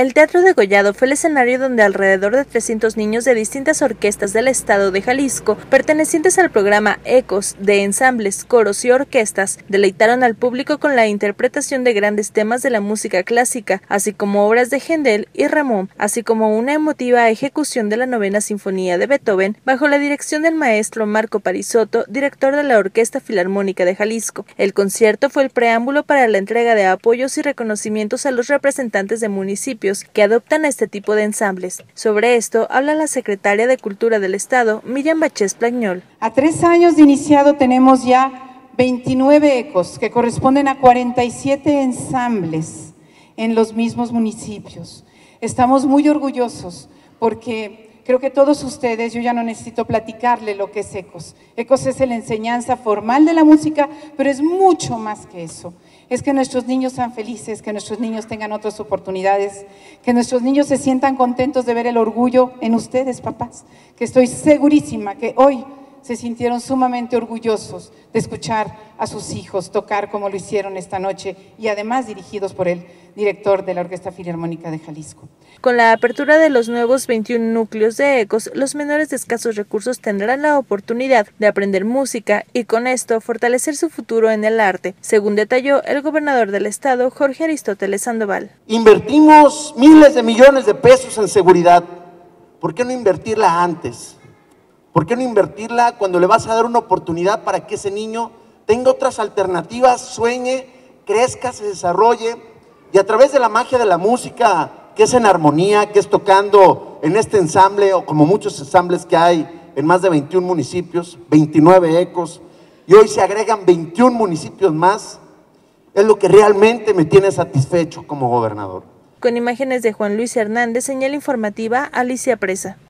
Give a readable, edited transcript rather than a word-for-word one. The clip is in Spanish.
El Teatro Degollado fue el escenario donde alrededor de 300 niños de distintas orquestas del estado de Jalisco, pertenecientes al programa Ecos, de ensambles, coros y orquestas, deleitaron al público con la interpretación de grandes temas de la música clásica, así como obras de Händel y Rameau, así como una emotiva ejecución de la Novena Sinfonía de Beethoven, bajo la dirección del maestro Marco Parisotto, director de la Orquesta Filarmónica de Jalisco. El concierto fue el preámbulo para la entrega de apoyos y reconocimientos a los representantes de municipios que adoptan este tipo de ensambles. Sobre esto habla la secretaria de Cultura del Estado, Miriam Bachés Plagnol. A 3 años de iniciado tenemos ya 29 ecos que corresponden a 47 ensambles en los mismos municipios. Estamos muy orgullosos porque creo que todos ustedes, yo ya no necesito platicarle lo que es Ecos. Ecos es la enseñanza formal de la música, pero es mucho más que eso. Es que nuestros niños sean felices, que nuestros niños tengan otras oportunidades, que nuestros niños se sientan contentos de ver el orgullo en ustedes, papás, que estoy segurísima que hoy se sintieron sumamente orgullosos de escuchar a sus hijos tocar como lo hicieron esta noche y además dirigidos por el director de la Orquesta Filarmónica de Jalisco. Con la apertura de los nuevos 21 núcleos de Ecos, los menores de escasos recursos tendrán la oportunidad de aprender música y con esto fortalecer su futuro en el arte, según detalló el gobernador del estado, Jorge Aristóteles Sandoval. Invertimos miles de millones de pesos en seguridad. ¿Por qué no invertirla antes? ¿Por qué no invertirla cuando le vas a dar una oportunidad para que ese niño tenga otras alternativas, sueñe, crezca, se desarrolle y a través de la magia de la música, que es en armonía, que es tocando en este ensamble o como muchos ensambles que hay en más de 21 municipios, 29 ecos y hoy se agregan 21 municipios más, es lo que realmente me tiene satisfecho como gobernador. Con imágenes de Juan Luis Hernández, señal informativa Alicia Presa.